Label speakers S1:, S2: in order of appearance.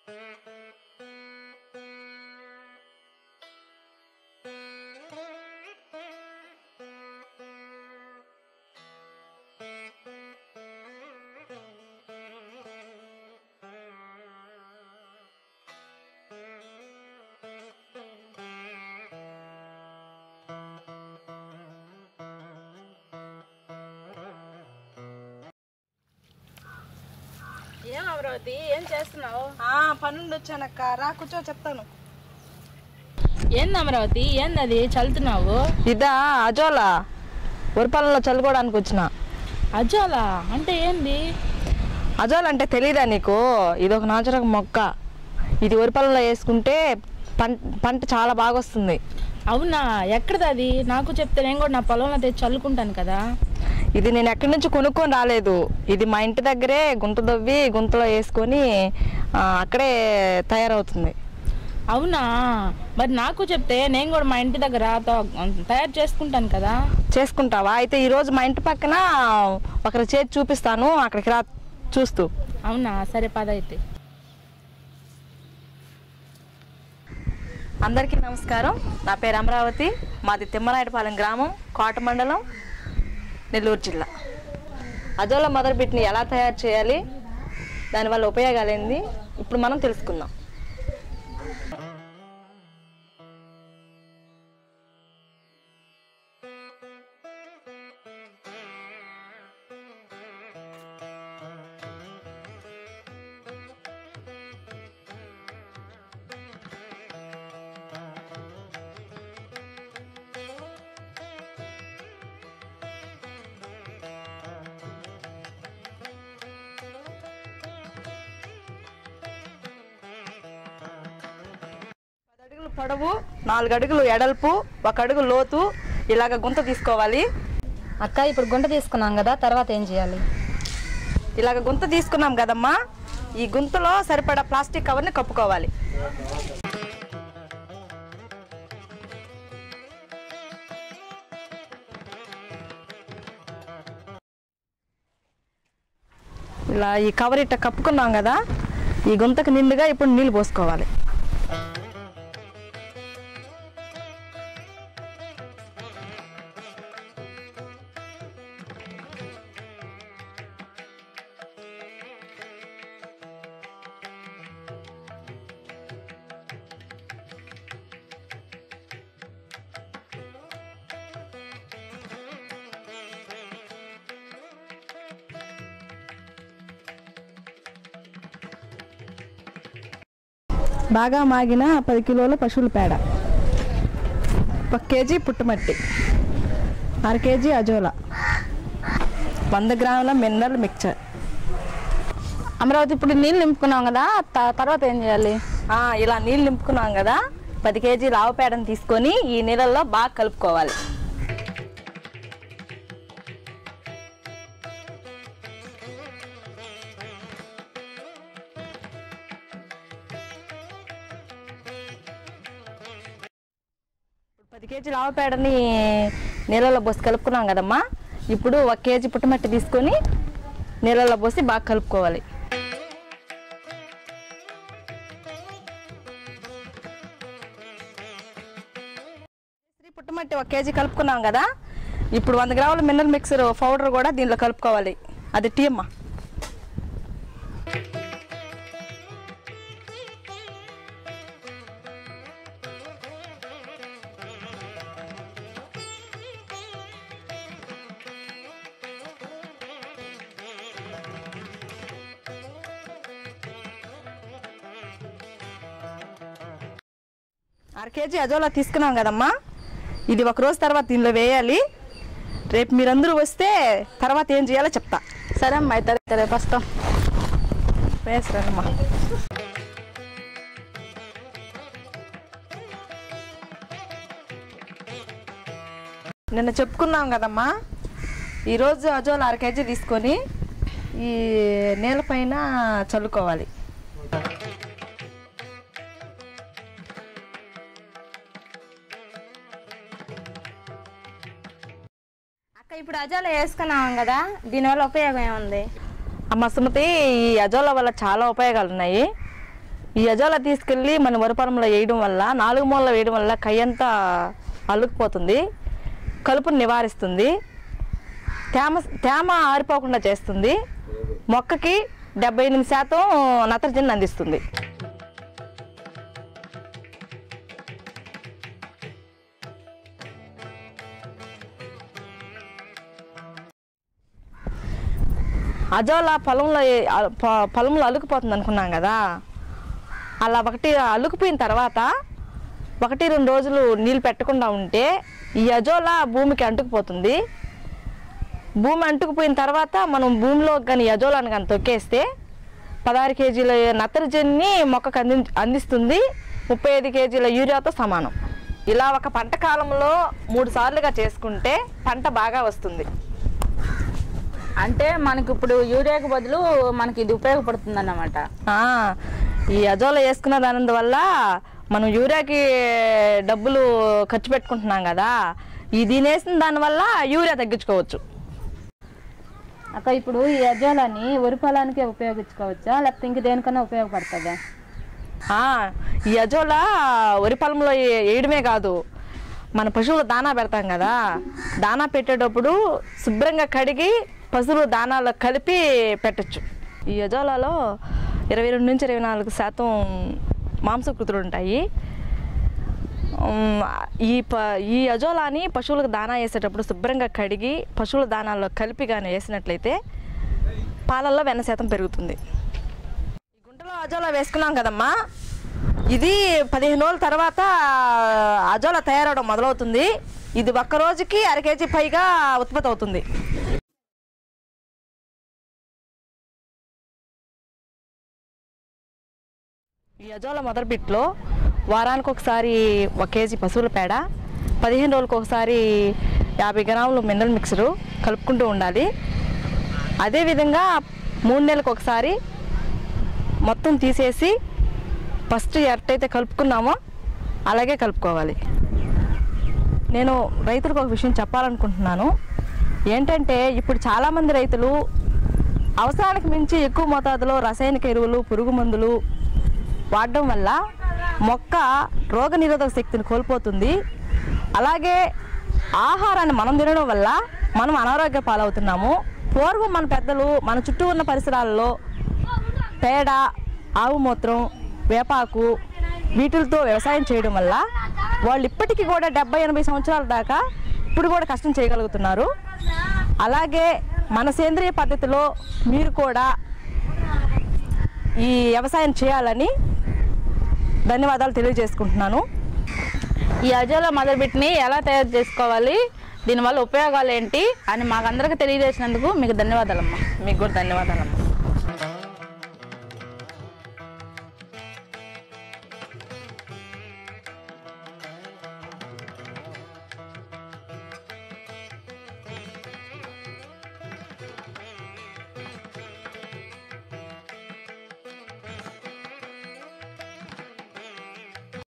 S1: ఏం అమరావతి ఏం చేస్తున్నావు?
S2: పనుండి వచ్చానక్క, రా కూర్చో చెప్తాను.
S1: ఏంది అమరావతి, ఏంది అది చల్లుతున్నావు?
S2: ఇదా అజోలా, వరిపాలెంలో చల్లుకోవడానికి వచ్చిన.
S1: అజోలా అంటే ఏంది?
S2: అజోలా అంటే తెలీదా నీకు? ఇది ఒక నాచురల్ మొక్క. ఇది వరిపాలెంలో వేసుకుంటే పంట చాలా బాగా వస్తుంది.
S1: అవునా, ఎక్కడది అది? నాకు చెప్తే నేను కూడా నా పొలంలో తెచ్చి చల్లుకుంటాను కదా.
S2: ఇది నేను ఎక్కడి నుంచి కొనుక్కొని రాలేదు. ఇది మా ఇంటి దగ్గరే గుంత దవ్వి గుంతలో వేసుకొని అక్కడే తయారవుతుంది.
S1: అవునా, మరి నాకు చెప్తే నేను కూడా మా ఇంటి దగ్గర తయారు చేసుకుంటాను కదా.
S2: చేసుకుంటావా? అయితే ఈరోజు మా ఇంటి పక్కన ఒకరి చేతి చూపిస్తాను, అక్కడికి రా చూస్తూ.
S1: అవునా, సరే పద అయితే.
S2: అందరికీ నమస్కారం. నా పేరు అమరావతి. మాది తిమ్మనాయుడుపాలెం గ్రామం, కోట మండలం, నెల్లూరు జిల్లా. అజోలా మొదలుపెట్టిని ఎలా తయారు చేయాలి, దానివల్ల ఉపయోగాలు ఏంది ఇప్పుడు మనం తెలుసుకుందాం. పొడవు, 4 అడుగులు ఎడల్పు, 1 అడుగు లోతు ఇలాగ గుంత తీసుకోవాలి.
S3: అక్క, ఇప్పుడు గుంట తీసుకున్నాం కదా, తర్వాత ఏం చేయాలి?
S2: ఇలాగ గుంత తీసుకున్నాం కదమ్మా, ఈ గుంతలో సరిపడా ప్లాస్టిక్ కవర్ని కప్పుకోవాలి. ఇలా ఈ కవర్ ఇట్ట కప్పుకున్నాం కదా, ఈ గుంతకు నిండుగా ఇప్పుడు నీళ్ళు పోసుకోవాలి. బాగా మాగిన 10 కిలోల పశువుల పేడ, 1 కేజీ పుట్టుమట్టి, 1/2 కేజీ అజోలా, 100 గ్రాముల మినరల్ మిక్చర్.
S1: అమరావతి, ఇప్పుడు నీళ్ళు నింపుకున్నాం కదా, తర్వాత ఏం చేయాలి?
S2: ఇలా నీళ్ళు నింపుకున్నాం కదా, 10 కేజీల ఆవు పేడను తీసుకొని ఈ నీళ్ళల్లో బాగా కలుపుకోవాలి. ఇప్పుడు 10 కేజీల ఆవు పేడని నీళ్ళలో పోసి కలుపుకున్నాం కదమ్మా, ఇప్పుడు 1 కేజీ పుట్టమట్టి తీసుకొని నీళ్ళలో పోసి బాగా కలుపుకోవాలి. పుట్టమట్టి 1 కేజీ కలుపుకున్నాం కదా, ఇప్పుడు 100 గ్రాముల మినరల్ మిక్సర్ పౌడర్ కూడా దీనిలో కలుపుకోవాలి. అది టీ అమ్మా. అర కేజీ అజోలా తీసుకున్నాం కదమ్మా, ఇది 1 రోజు తర్వాత దీనిలో వేయాలి. రేపు మీరందరూ వస్తే తర్వాత ఏం చేయాలో చెప్తా.
S1: సరే అమ్మా, అయితే రేపు వస్తాం.
S2: వేస్తానమ్మా. నిన్న చెప్పుకున్నాం కదమ్మా, ఈరోజు అజోలా 1/2 కేజీ తీసుకొని ఈ నేల పైన చల్లుకోవాలి.
S3: ఇప్పుడు అజోలా వేసుకున్నాం కదా, దీనివల్ల ఉపయోగం ఏముంది?
S2: అమ్మ సుమతి, ఈ అజోలా వల్ల చాలా ఉపయోగాలు ఉన్నాయి. ఈ అజోలా తీసుకెళ్ళి మన వరి పొలంలో వేయడం వల్ల 4 మూలలో వేయడం వల్ల కయ్యంతా అల్లుకుపోతుంది, కలుపును నివారిస్తుంది, తేమ ఆరిపోకుండా చేస్తుంది, మొక్కకి 78% నత్రజనిని అందిస్తుంది. అజోలా పొలంలో అల్లుకుపోతుంది అనుకున్నాం కదా, అలా అల్లుకుపోయిన తర్వాత 1-2 రోజులు నీళ్ళు పెట్టకుండా ఉంటే ఈ అజోలా భూమికి అంటుకుపోతుంది. భూమి అంటుకుపోయిన తర్వాత మనం భూమిలో కానీ అజోలాను కానీ తొక్కేస్తే 16 కేజీల నత్రజనిని మొక్కకు అందిస్తుంది, 35 కేజీల యూరియాతో సమానం. ఇలా ఒక పంట కాలంలో 3 సార్లుగా చేసుకుంటే పంట బాగా వస్తుంది.
S1: అంటే మనకి ఇప్పుడు యూరియాకి బదులు మనకి ఇది ఉపయోగపడుతుంది అన్నమాట.
S2: ఈ అజోలా వేసుకున్న దాని వల్ల మనం యూరియాకి డబ్బులు ఖర్చు పెట్టుకుంటున్నాం కదా, దీని వేసిన దానివల్ల యూరియా తగ్గించుకోవచ్చు.
S3: అక్క ఇప్పుడు ఈ అజోలాని వరి పొలానికి ఉపయోగించుకోవచ్చా లేకపోతే ఇంక దేనికన్నా ఉపయోగపడుతుందా?
S2: ఈ అజోలా వరి పొలంలో వేయడమే కాదు, మన పశువుల దానా పెడతాం కదా, దానా పెట్టేటప్పుడు శుభ్రంగా కడిగి పశువులు దానాలో కలిపి పెట్టచ్చు. ఈ అజోలాలో 22-24% మాంసకృతులు ఉంటాయి. ఈ అజోలాని పశువులకు దానా వేసేటప్పుడు శుభ్రంగా కడిగి పశువుల దానాల్లో కలిపి కానీ వేసినట్లయితే పాలల్లో వెన్న శాతం పెరుగుతుంది. ఈ గుంటలో అజోలా వేసుకున్నాం కదమ్మా, ఇది 15 రోజుల తర్వాత అజోలా తయారవడం మొదలవుతుంది. ఇది ఒక్క రోజుకి 1/2 కేజీ పైగా ఉత్పత్తి అవుతుంది. ఈ అజోలా మొదటి బిట్లో వారానికి ఒకసారి 1 కేజీ పశువుల పేడ, 15 రోజులకు ఒకసారి 50 గ్రాములు మినరల్ మిక్సరు కలుపుకుంటూ ఉండాలి. అదేవిధంగా 3 నెలలకు ఒకసారి మొత్తం తీసేసి ఫస్ట్ ఎట్టయితే కలుపుకున్నామో అలాగే కలుపుకోవాలి. నేను రైతులకు ఒక విషయం చెప్పాలనుకుంటున్నాను. ఏంటంటే ఇప్పుడు చాలామంది రైతులు అవసరానికి మించి ఎక్కువ మోతాదులో రసాయనిక ఎరువులు, పురుగు మందులు వాడడం వల్ల మొక్క రోగనిరోధక శక్తిని కోల్పోతుంది. అలాగే ఆహారాన్ని మనం తినడం వల్ల మనం అనారోగ్య పాలవుతున్నాము. పూర్వం మన పెద్దలు మన చుట్టూ ఉన్న పరిసరాల్లో పేడ, ఆవు మూత్రం, వేపాకు వీటితో వ్యవసాయం చేయడం వల్ల వాళ్ళు ఇప్పటికీ కూడా 70-80 సంవత్సరాల దాకా ఇప్పుడు కూడా కష్టం చేయగలుగుతున్నారు. అలాగే మన సేంద్రియ పద్ధతిలో మీరు కూడా ఈ వ్యవసాయం చేయాలని ధన్యవాదాలు తెలియజేసుకుంటున్నాను.
S1: ఈ అజోలా మదర్ బిట్ని ఎలా తయారు చేసుకోవాలి, దీనివల్ల ఉపయోగాలు ఏంటి అని మాకందరికీ తెలియజేసినందుకు మీకు ధన్యవాదాలమ్మా.
S2: మీకు కూడా ధన్యవాదాలమ్మా.